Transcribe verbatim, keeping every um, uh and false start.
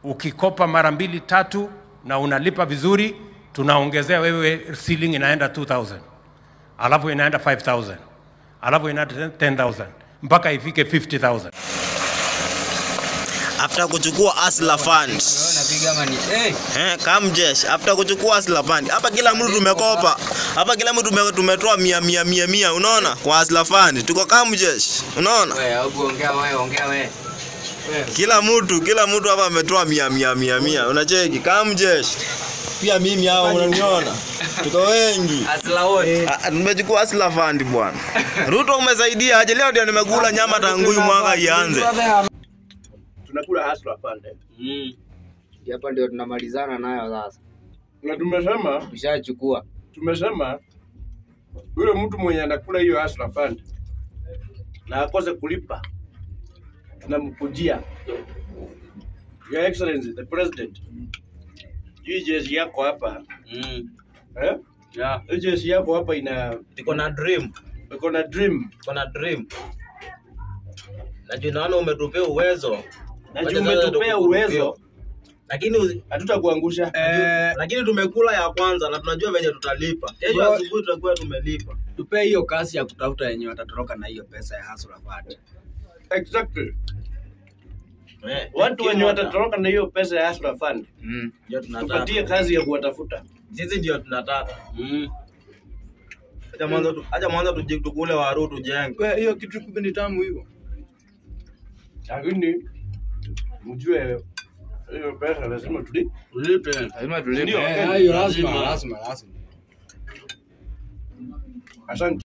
ukikopa mara mbili tatu na unalipa vizuri, tunaongezea wewe ceiling inaenda two thousand, alafu inaenda five thousand, alafu inaenda ten thousand, mpaka ifike fifty thousand. After kuchukua Hustler Fund. Eh, Kamjesh, after kuchukua Hustler Fund. Hapa kila mtu tumekopa. Hapa kila mtu tumetoa mia mia mia mia, unaona? Kwa Hustler Fund. Tuko Kamjesh, unaona? Wewe hebu ongea wewe, ongea wewe. Kila mtu, kila mtu hapa ametoa mia mia mia mia. Unacheki Kamjesh. Pia mimi hapa unaniona. Tuko wengi. Hustler wote. Tumechukua Hustler Fund bwana. Ruto umesaidia aje, leo ndio nimekula nyama tangu hii mwaka ianze. Tunakula Hustler Fund. Mm. Hapa ndio tunamalizana nayo sasa. Na tumesema tushachukua. Tumesema yule mtu mwenye anakula hiyo Hustler Fund na akose kulipa, tunamkujia. Your Excellency the President. Hii jeshi yako hapa. Mm. Eh? Yeah. Hii jeshi yako hapa ina iko na dream. Iko na dream. Iko na dream. Najua naona umetupea uwezo. Najua umetupea uwezo. Lakini hatutakuangusha. Eh, lakini tumekula ya kwanza na tunajua venye tutalipa. Kesho asubuhi tutakuwa tumelipa. Tupe hiyo kasi ya kutafuta yenye watatoroka na hiyo pesa ya Hustler Fund. Exactly. Eh, watu wenye watatoroka na hiyo pesa ya Hustler Fund. Mm. Ndio tunataka. Tupatie kazi ya kuwatafuta. Sisi ndio tunataka. Mm. Acha mwanzo tu, acha mwanzo tujitukule waru tujenge. Wewe hiyo kitu kumbe ni tamu hivyo. Lakini mjue hiyo pesa lazima tulipe. Tulipe. Lazima tulipe. Ndio, Hiyo lazima, lazima, lazima. Asante.